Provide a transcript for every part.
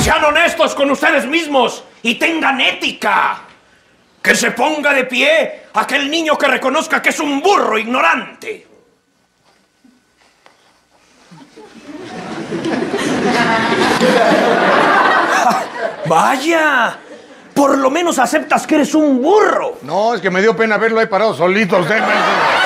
Sean honestos con ustedes mismos y tengan ética. Que se ponga de pie aquel niño que reconozca que es un burro ignorante. Vaya, por lo menos aceptas que eres un burro. No, es que me dio pena verlo ahí parado solito usted, maestro.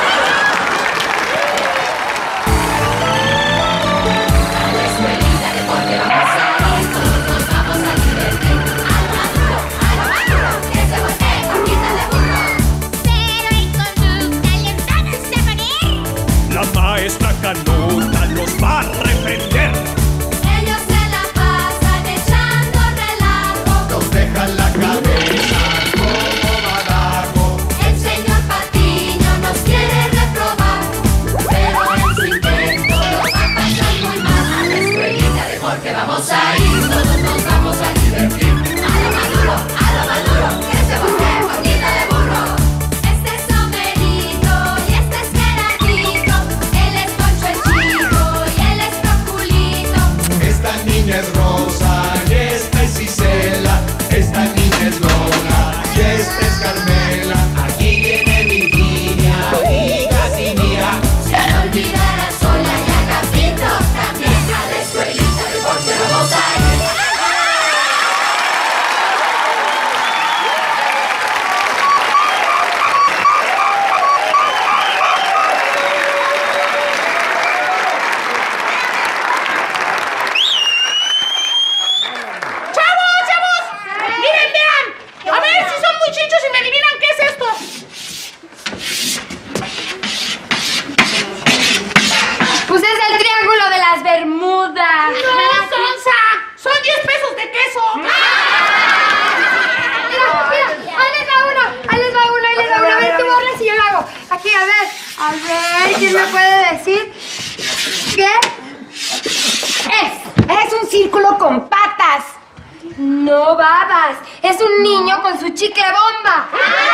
La maestra Canuta nos va a reprender. Ellos se la pasan echando relajo. Nos dejan la cabeza como badajo. El señor Patiño nos quiere reprobar, pero en su intento lo va a pasar muy mal. A la escuelita de porque vamos a ir, todos nos vamos a divertir. A lo maduro, que se voltee boquita de burro. Este es Somerito y este es Gerardito. Él es Poncho el Chico y él es Proculito. Esta niña es Rosa y esta es Isela. Esta niña es Lola y esta es Carmela. Aquí viene Virginia y Casimira. Se no olvidará sola y Agapito también. A la escuelita de porque vamos a ir. ¡Miren, vean! A ver si son muy chinchos y me adivinan qué es esto. Pues es el Triángulo de las Bermudas. ¡No, sonsa! ¡Son 10 pesos de queso! Mira, ahí les va uno. A ver, tú borras y yo lo hago. Aquí, a ver, ¿quién me puede decir qué es? Es un círculo con patas. No babas, es un niño con su chicle bomba.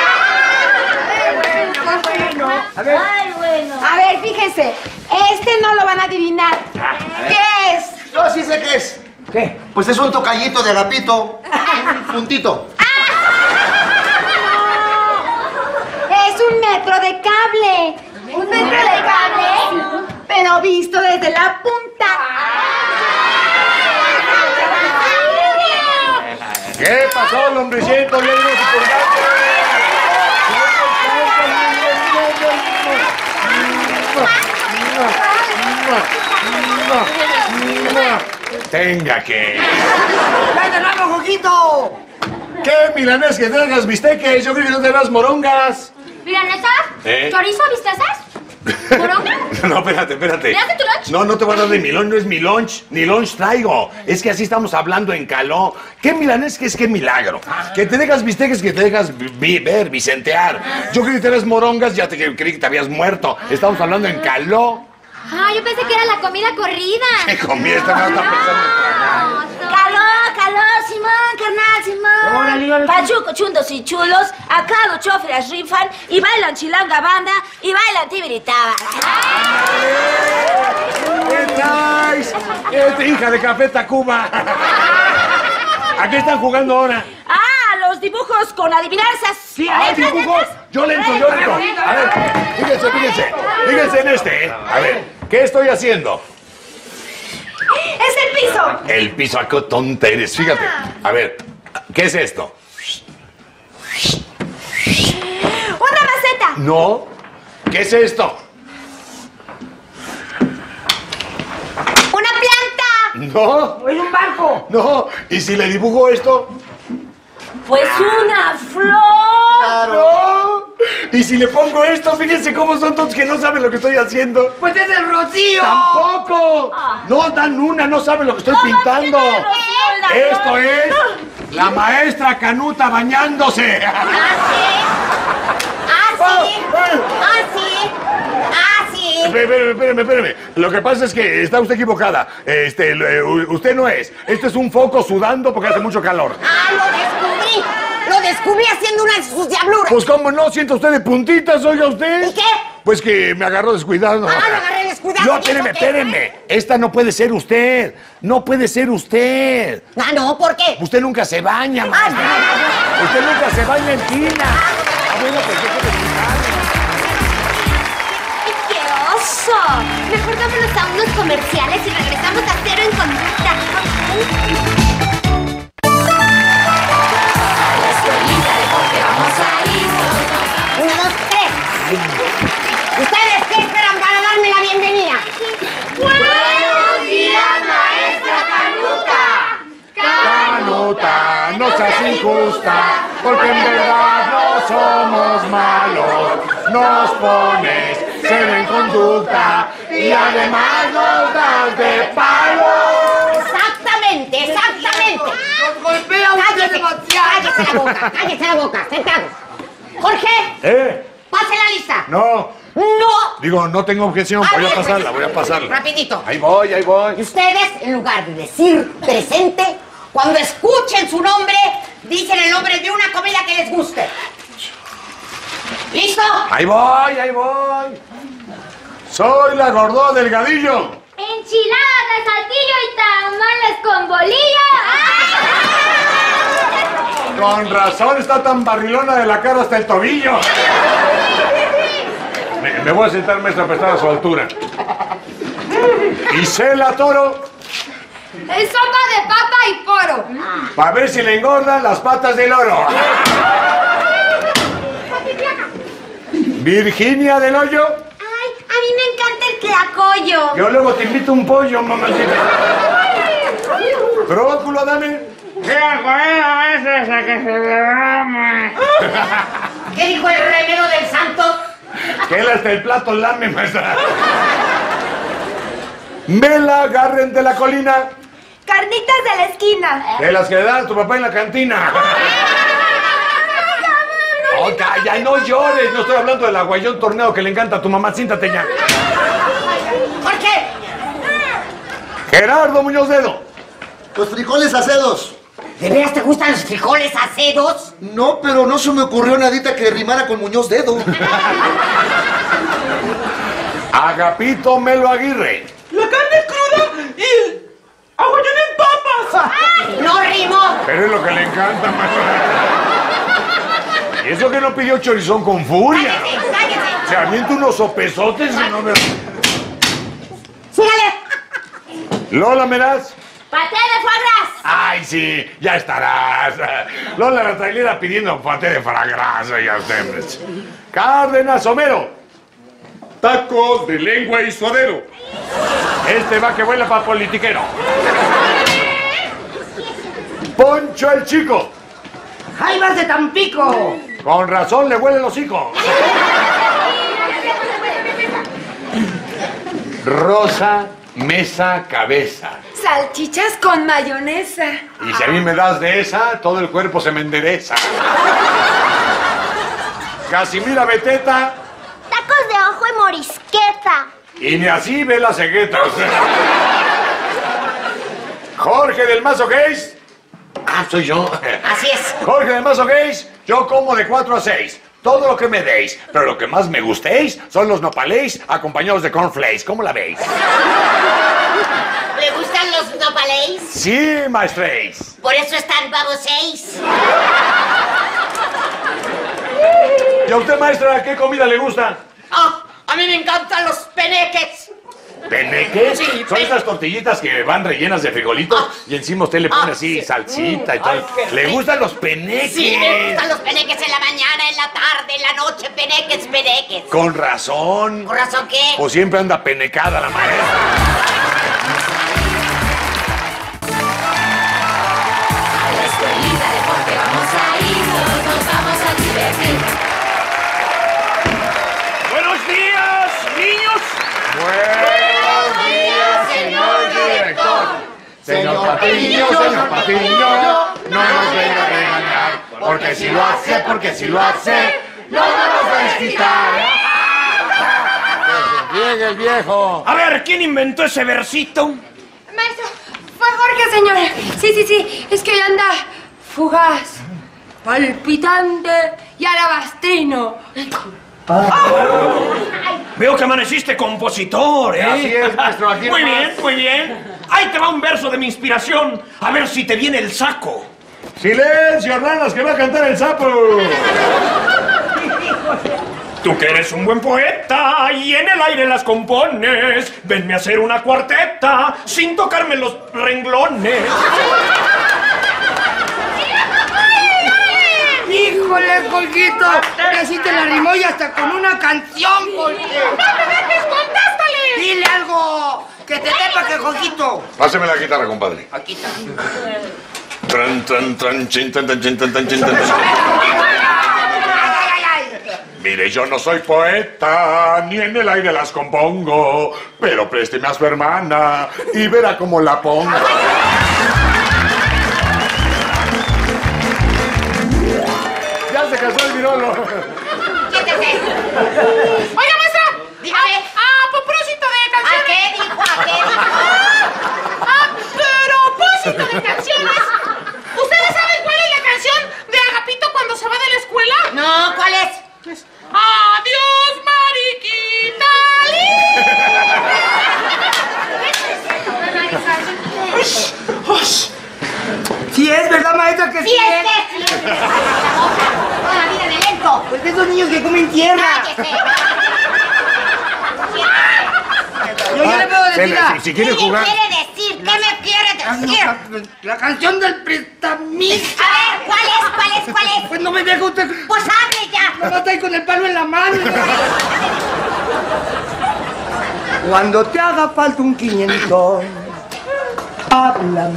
A ver, fíjense, este no lo van a adivinar. ¿Qué es? Yo sí sé qué es. ¿Qué? Pues es un tocallito de Agapito. Un puntito. Es un metro de cable. ¿Un metro de cable? Pero visto desde la punta. ¿Qué pasó, lombriciento? Bien, bien, Tenga que. ¡Venga, nuevo juguito! ¿Qué, milanés, que traigas bisteques? Yo creo que no te das morongas. ¿Milanesa? ¿Eh? ¿Chorizo, vistezas? ¿Moronga? No, espérate. ¿Me das de tu lunch? No te voy a dar de mi lunch, no es mi lunch, ni lunch traigo. Es que así estamos hablando en caló. ¿Qué milanés que es qué milagro? Que te dejas bisteques, que te dejas ver, vicentear. Yo creí que te eras morongas, ya te creí que te habías muerto. Estamos hablando en caló. Ah, yo pensé que era la comida corrida. ¿Qué comida? Esta no está pensando en tragar. Calor, Simón, carnal, Simón. Pachuco, chundos y chulos, acá los choferas rifan y bailan chilanga banda y bailan tibiritaba. ¿Qué traes? Hija de Café Tacuba. ¿A qué están jugando ahora? Ah, los dibujos con adivinanzas. Sí, hay dibujos. Yo le entro. A ver, fíjense en este, ¿eh? A ver, ¿qué estoy haciendo? ¡Es el piso! El piso, ¿a qué tonta eres? Fíjate. A ver, ¿qué es esto? ¡Una maceta! No. ¿Qué es esto? ¡Una planta! No. ¡Es un barco! No. ¿Y si le dibujo esto? Pues una flor. No. ¿Y si le pongo esto? Fíjense cómo son todos que no saben lo que estoy haciendo. ¡Pues es el rocío! ¡Tampoco! No dan una, no saben lo que estoy pintando. Esto es la maestra Canuta bañándose. Espéreme. Lo que pasa es que está usted equivocada. Usted no es. Esto es un foco sudando porque hace mucho calor. ¡Ah, lo descubrí! Lo descubrí haciendo una de sus diabluras. Pues cómo no, sienta usted de puntitas, oiga usted. ¿Y qué? Pues que me agarró descuidado. Ah, lo agarré descuidado. cuidado. No, espéreme. Esta no puede ser usted. No puede ser usted. Ah, no, ¿por qué? Usted nunca se baña, maestra. Usted nunca se baña en tina. Ah, bueno, pues déjeme ¡Ay, qué oso! Mejor vámonos a unos comerciales y regresamos a Cero en Conducta. Uno, dos, tres. ¿Ustedes qué esperan para darme la bienvenida? ¡Buenos días, maestra Canuta! Canuta, no seas injusta, porque en verdad no somos malos. Nos pones cero en conducta y además nos das de palo. Exactamente. ¡Nos golpea usted demasiado! Cállese la boca, sentado. Jorge, pase la lista. No. No. Digo, no tengo objeción, voy a pasarla. Rapidito. Ahí voy. Y ustedes, en lugar de decir presente, cuando escuchen su nombre, dicen el nombre de una comida que les guste. ¿Listo? Ahí voy. Soy la Gordó Delgadillo. Enchiladas de saltillo y tamales con bolillo. Con razón está tan barrilona de la cara hasta el tobillo. Me voy a sentar, maestra, para estar a su altura. Isela Toro, Es sopa de papa y poro. para ver si le engordan las patas del oro. Virginia del Hoyo, Ay, a mí me encanta el tlacoyo. yo luego te invito un pollo, mamacita. Bróculo, dame. ¿Qué dijo el remero del santo? Que él hasta el plato lame, maestra. Mela Garren de la Colina, Carnitas de la esquina. de las que le dan a tu papá en la cantina. Oh, calla, no llores, no estoy hablando del aguayón torneo que le encanta a tu mamá, siéntate ya. ¿Por qué? Gerardo Muñoz Dedo, Los frijoles acedos. ¿De veras te gustan los frijoles acedos? No, pero no se me ocurrió nadita que rimara con Muñoz Dedo. Agapito Melo Aguirre, La carne cruda y el aguayón en papas. No rimó. pero es lo que le encanta, maestra. Y eso que no pidió chorizón con furia. Cállese. Se avienta unos sopesotes y no me... Sígale. Lola Meraz. Paté de foie gras. Ay, sí, ya estarás. Lola la trailera pidiendo paté de fragrasa, ya ustedes. Cárdenas Homero. Tacos de lengua y suadero. Este va que vuela para politiquero. Poncho el Chico. Jaivas de Tampico. Con razón le huele el hocico. Rosa Mesa Cabeza. Salchichas con mayonesa. Y si a mí me das de esa, todo el cuerpo se me endereza. Casimira Beteta. Tacos de ojo y morisqueta. Y ni así ve las ceguetas. Jorge del Mazo Gays. Ah, soy yo. Así es. Jorge del Mazo Gays, yo como de 4 a 6. Todo lo que me deis. Pero lo que más me gustéis son los nopaleis acompañados de cornflakes. ¿Cómo la veis? ¿Le gustan los nopaleis? Sí, maestréis. Por eso están baboseis. ¿Y a usted, maestra, qué comida le gusta? Ah, a mí me encantan los peneques. ¿Peneques? Sí, Son pe- esas tortillitas que van rellenas de frijolitos y encima usted le pone así sí. salsita y tal. ¿Le gustan los peneques? Sí, me gustan los peneques en la mañana, en la tarde, en la noche. Peneques. Con razón. ¿Por razón qué? O siempre anda penecada la maestra. ¡Buenos días, niños! Buenos días, señor director. Señor Patiño, no nos venga a regañar. Porque si lo hace, no nos va a desquitar. Llegue el viejo. A ver, ¿quién inventó ese versito? Maestro, fue Jorge, señora. Sí. Es que hoy anda fugaz, palpitante y alabastrino. Veo que amaneciste compositor, ¿eh? Así es, maestro. Aquí Muy nomás. bien, muy bien. Ahí te va un verso de mi inspiración. A ver si te viene el saco. ¡Silencio, ranas, que va a cantar el sapo! Tú que eres un buen poeta y en el aire las compones, venme a hacer una cuarteta sin tocarme los renglones. ¡Híjole, Jorgito! Así te la rimó y hasta con una canción, Jorge. ¡No me dejes, contéstale! Dile algo que te sepa que Jorgito. Páseme la guitarra, compadre. Aquí está. Tran, tran, tran, chin, tan, tan, chin, tan, tan, chin, tan, tan. Mire, yo no soy poeta, ni en el aire las compongo, pero présteme a su hermana y verá cómo la pongo. Ya se casó el virolo. ¡Quítese! ¡Oiga, maestra! Dígame. A propósito de canciones. ¿A qué dijo? ¿A qué dijo? A propósito de canciones. ¿Ustedes saben cuál es la canción de Agapito cuando se va de la escuela? No, ¿cuál es? ¡Adiós, mariquita! Sí es, ¿verdad, maestra, que sí Sí, es? es que sí. Toda la vida de lento. Pues de esos niños que comen tierra. Cállese. Yo ya le puedo decir Si quiere ¿Qué jugar. me quiere decir? ¿Qué me quiere decir? la canción del prestamista. A ver, ¿cuál es? ¿Cuál es? Pues no me deja usted. Pues hable ya. No va a estar con el palo en la mano. Cuando te haga falta un 500, háblame.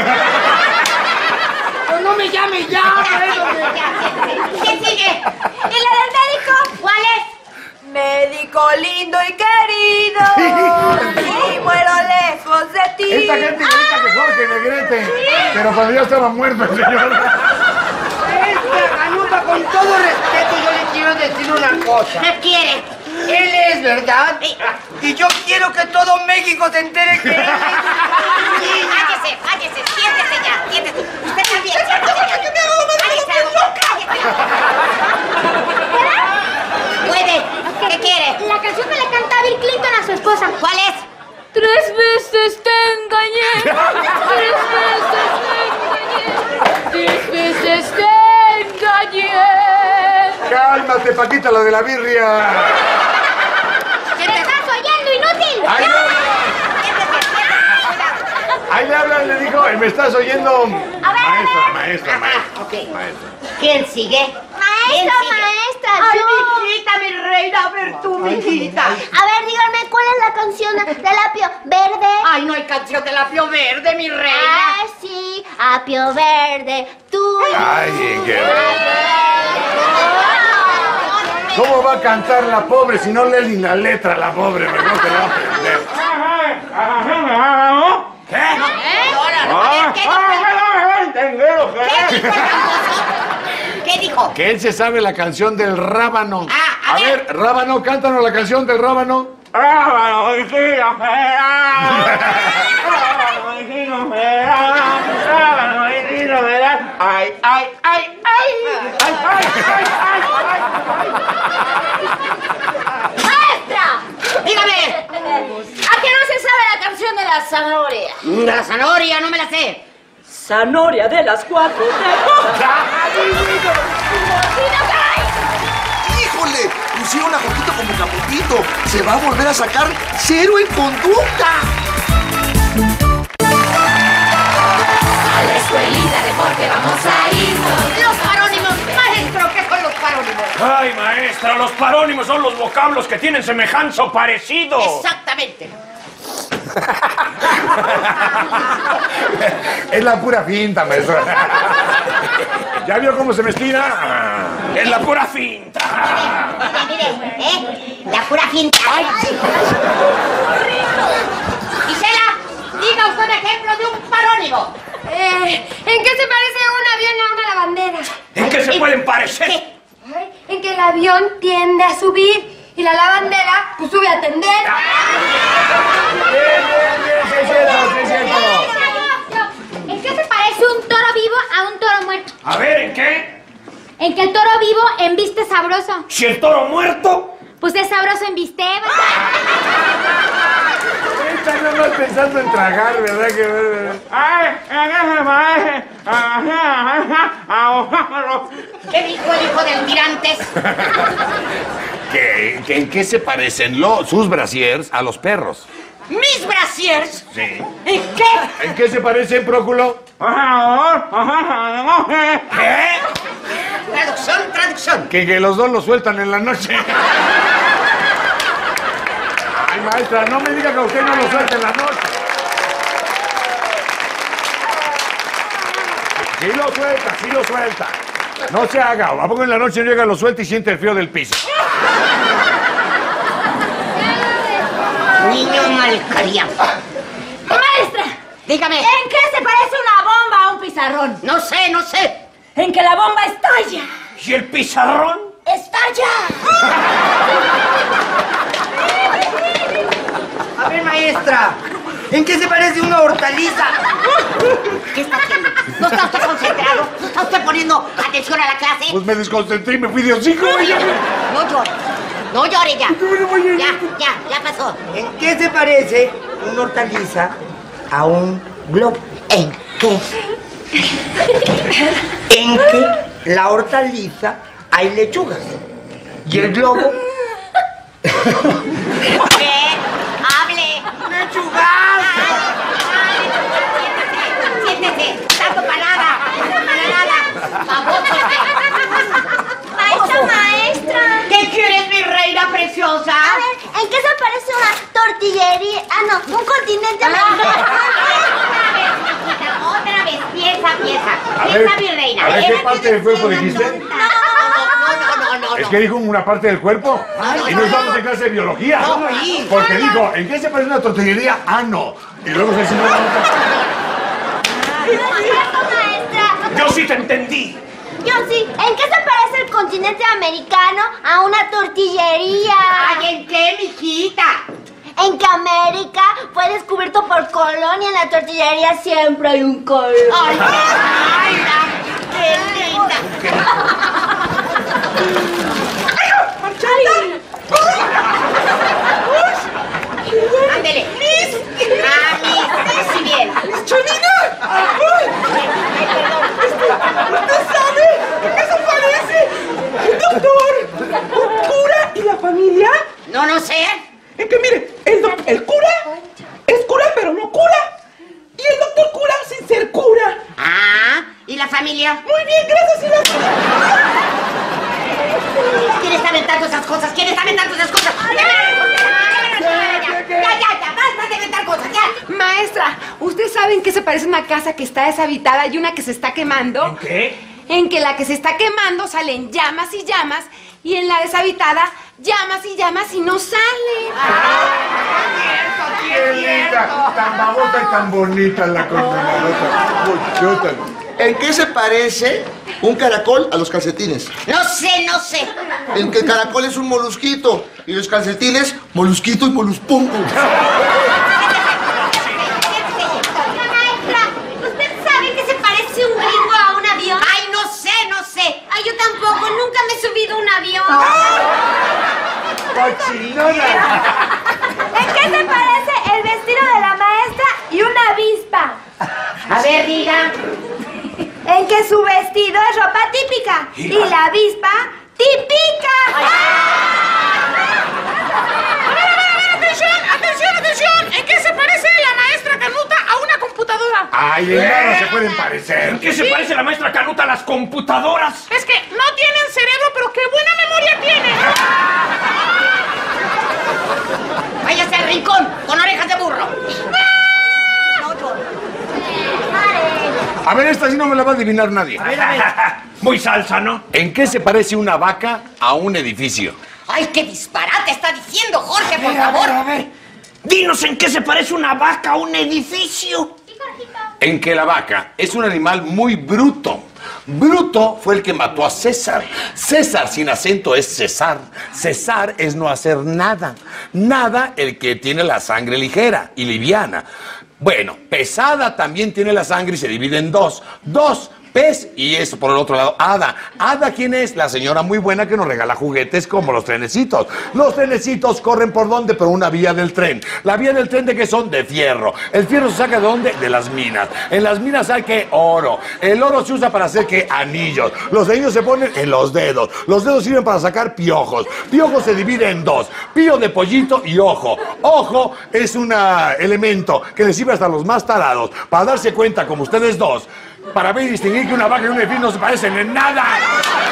Pues no me llame ya. ¿Quién sigue? ¿Y la del médico? ¿Cuál es? Médico lindo y querido, y muero lejos de ti. Esta gente grita que Jorge Negrete, pero cuando ya estaba muerto el señor. Esta ganuta, con todo respeto, yo le quiero decir una cosa. ¿Qué quiere? Él es, ¿verdad? Y yo quiero que todo México se entere que él es. Cállese, siéntese ya, siéntese. Usted también, siéntese ya. Cállese. Puede. ¿Qué quiere? La canción que le canta Bill Clinton a su esposa. ¿Cuál es? 3 veces te engañé. 3 veces te engañé. Cálmate, Paquita, la de la birria. ¿Me estás oyendo, inútil? Ahí le hablan, le dijo, me estás oyendo. Maestra. Ok. ¿Quién sigue? Maestra, Ay, yo. mijita, mi reina, a ver tú, mijita. A ver, díganme, ¿cuál es la canción del apio verde? Ay, no hay canción del apio verde, mi reina. Ah, sí, apio verde, tú. Ay, qué ¿Cómo va a cantar la pobre si no lee ni la letra la pobre? Mejor que la va a aprender. ¿Qué dijo? Que él se sabe la canción del rábano. A ver, rábano, cántanos la canción del rábano. Rábano, ¡Maestra! Dígame, ¿a qué no se sabe la canción de la zanahoria? De la zanahoria, no me la sé. Zanahoria de las 4. ¡Híjole! Pusieron a Jorgito como caputito. Se va a volver a sacar 0 en conducta. A la escuelita de porque vamos a irnos. Los parónimos, maestro, ¿qué son los parónimos? Ay, maestra, los parónimos son los vocablos que tienen semejanza o parecido. Exactamente. Es la pura finta, maestra. ¿Ya vio cómo se me estira? Es la pura finta. Mire, la pura finta. Gisela, diga usted un ejemplo de un parónimo. ¿En qué se parece un avión a una lavandera? ¿En qué se pueden parecer? En que el avión tiende a subir y la lavandera pues sube a tender. Sí, es cierto. ¿En qué se parece un toro vivo a un toro muerto? A ver, ¿en qué? En que el toro vivo Embiste sabroso. Si el toro muerto. Pues es sabroso embiste. Está nomás pensando en tragar, ¿verdad? ¿Qué dijo el hijo del Tirantes? ¿En qué se parecen sus brasiers a los perros? ¿Mis brasiers? Sí. ¿En qué? ¿En qué se parecen, Próculo? ¿Qué? Traducción. Que los dos los sueltan en la noche. Ay, maestra, no me diga que usted no lo suelta en la noche. Sí lo suelta. No se haga. ¿A poco en la noche llega, lo suelta y siente el frío del piso? Niño malcriado. Maestra, Dígame. ¿en qué se parece una bomba a un pizarrón? No sé. En que la bomba estalla. ¿Y el pizarrón? ¡Estalla! A ver, maestra, ¿en qué se parece una hortaliza? ¿Qué está haciendo? ¿No está usted concentrado? ¿No está usted poniendo atención a la clase? Pues me desconcentré y me fui de hocico. No llore ya. Ya pasó. ¿En qué se parece una hortaliza a un globo? ¿En qué? En que la hortaliza hay lechugas y el globo... ¿Qué? ¡Hable! ¡Lechugas! Siéntese. Tanto palada. Baboso usted. Maestra. ¿Qué quieres, mi reina preciosa? A ver, ¿en qué se parece una tortillería? Ah, no, un continente americano. Otra vez, pieza. A ver, Pieza, mi reina. a ver, ¿qué parte del cuerpo dijiste? No. Es que dijo una parte del cuerpo. Y no estamos en clase de biología. Porque dijo, ¿en qué se parece una tortillería? Ah, no. Y luego se enseñó la otra. Maestra. Yo sí te entendí. Yo sí. ¿En qué se parece el continente americano a una tortillería? Ay, ¿en qué, mijita? En que América fue descubierto por Colón y en la tortillería siempre hay un Colón. Ay, qué linda. Ándele. Mami, sí bien. ¡Cholina! ¿Usted sabe en qué se parece un doctor, un cura y la familia? No sé. Es que mire, el cura es cura pero no cura. Y el doctor cura sin ser cura. Ah, ¿y la familia? Muy bien, gracias, y la ¿Quién está inventando esas cosas? Ya, basta de inventar cosas, ya. Maestra, ¿usted sabe en qué se parece una casa que está deshabitada y una que se está quemando? ¿En qué? En que la que se está quemando salen llamas y llamas y en la deshabitada llamas y llamas y no salen. ¡Qué linda! Tan babosa y tan bonita la controladora. Muchota. ¿En qué se parece un caracol a los calcetines? No sé. En que el caracol es un molusquito y los calcetines, molusquito y moluspongo. Maestra, ¿usted sabe que se parece un gringo a un avión? Ay, no sé. Ay, yo tampoco, nunca me he subido a un avión. ¡Cochinona! ¿En qué se parece el vestido de la maestra y una avispa? A ver, diga. En que su vestido es ropa típica y la avispa típica. ¡Atención! ¿En qué se parece la maestra Canuta a una computadora? ¡Ay, en nada se pueden parecer! ¿En qué se parece la maestra Canuta a las computadoras? Es que no tienen cerebro, pero qué buena memoria tienen. Váyase al rincón con orejas de burro. A ver, esta sí no me la va a adivinar nadie. Muy salsa, ¿no? ¿En qué se parece una vaca a un edificio? ¡Ay, qué disparate está diciendo, Jorge, por favor! A ver. Dinos en qué se parece una vaca a un edificio. En que la vaca es un animal muy bruto. Bruto fue el que mató a César. César sin acento es César. César es no hacer nada. Nada el que tiene la sangre ligera y liviana. Bueno, pesada también tiene la sangre y se divide en dos. Dos, pez y eso por el otro lado, hada. ¿Hada quién es? La señora muy buena que nos regala juguetes como los trenecitos. Los trenecitos corren ¿por dónde? Por una vía del tren. ¿La vía del tren de qué son? De fierro. ¿El fierro se saca de dónde? De las minas. En las minas hay que oro. El oro se usa para hacer ¿qué? Anillos. Los anillos se ponen en los dedos. Los dedos sirven para sacar piojos. Piojos se divide en dos. Pío de pollito y ojo. Ojo es un elemento que le sirve hasta a los más tarados para darse cuenta, como ustedes dos, para ver y distinguir que una vaca y un delfín no se parecen en nada.